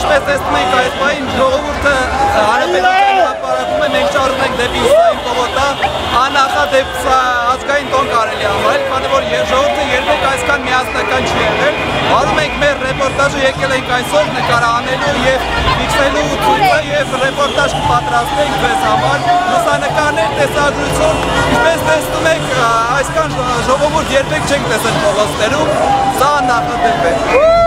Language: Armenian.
Ինչպես տեսնում եք այս պահին ժողովուրդը հանրապետության հրապարակում է, մենք շարժում ենք դեպի Իսրայել պողոտա, աննախադեպ սա ազգային տոն կարելի համարել, քանի որ ժողովուրդը երբեք այսքան միասնական չի եղել։ Արում ենք մեր ռեպորտաժը, եկել ենք այսօր նկարանելու եւ ֆիքսելու ցույցը եւ ռեպորտաժ կպատրաստենք ձեզ համար, լուսանկարներ, տեսագրություն, ինչպես տեսնում եք, այսքան ժողովուրդ երբեք չենք տեսել փողոցներում, սա աննախադեպ է։